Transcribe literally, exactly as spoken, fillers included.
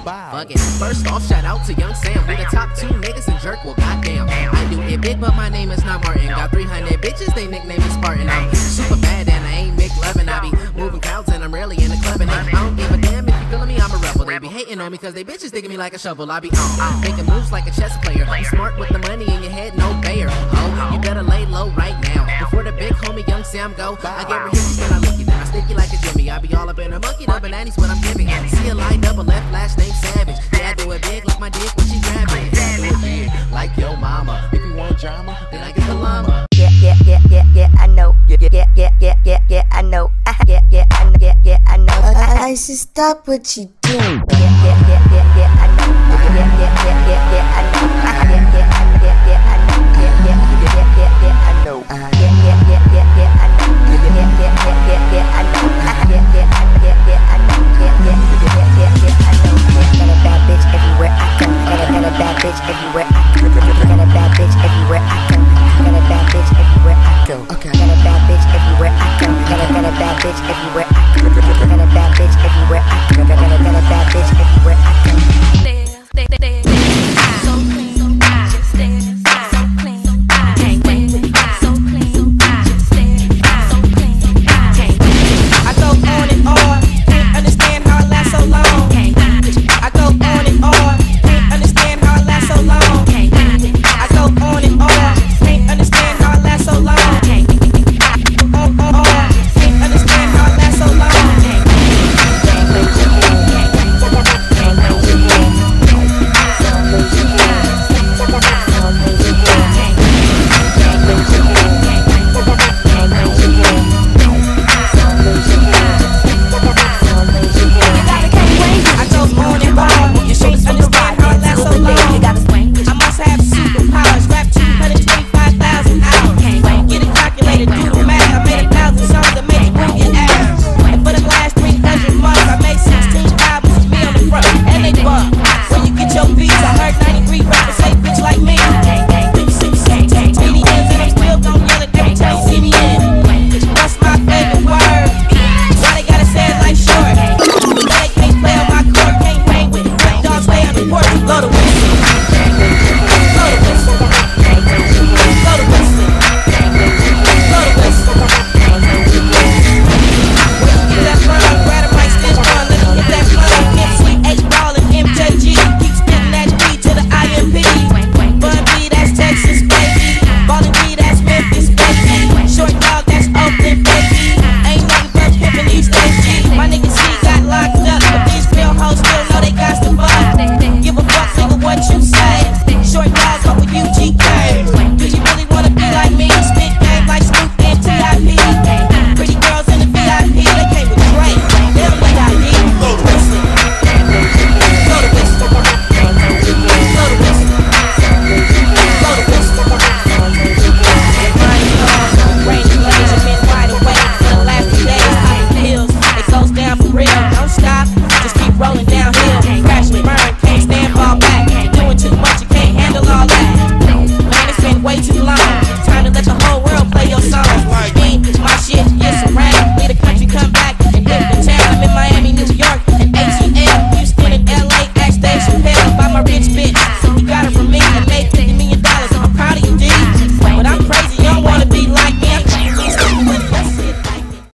Bow. Fuck it. First off, shout out to Young Sam. We the top two niggas in jerk. Well, goddamn. I do it big, but my name is not Martin. Got three hundred bitches, they nickname me Spartan. I'm super bad and I ain't McLovin. I be moving crowds and I'm rarely in the club. And I don't give a damn if you feelin' me, I'm a rebel. They be hating on me cause they bitches digging me like a shovel. I be on, making moves like a chess player. You smart with the money in your head, no bayer. Oh, you better lay low right now. Before the big homie Young Sam go, I get her hits, then I lick it, then I stick you like a Jimmy. I be all up in a monkey, the bananas what I'm giving. See a light double left, last name Savage. Yeah, I do it big like my dick when she grab it. Yeah, I do it big like your mama. If you want drama, then I get the llama. Yeah, yeah, yeah, yeah, yeah, I know. Yeah, yeah, yeah, yeah, yeah, yeah, I know. Yeah, yeah, I know. Yeah, yeah, I know. I, I should stop what you do. Yeah, yeah, yeah, yeah, yeah, I know. Yeah, yeah, yeah, yeah, yeah, I know. Yeah, yeah, yeah, yeah, I know. Yeah, yeah, yeah, yeah, yeah, I know. Yeah, yeah, yeah, yeah, yeah, I know. Yeah, yeah, yeah, yeah, yeah, I know. Yeah, yeah, yeah, yeah, I know. Yeah, yeah, yeah, yeah, yeah, I know. Got a bad bitch everywhere I go. Got a, got a bad bitch everywhere I go. Got a bad bitch everywhere I go. Got a bad bitch everywhere I go. Okay. Got a bad bitch everywhere I go. Got a, got a bad bitch everywhere I go.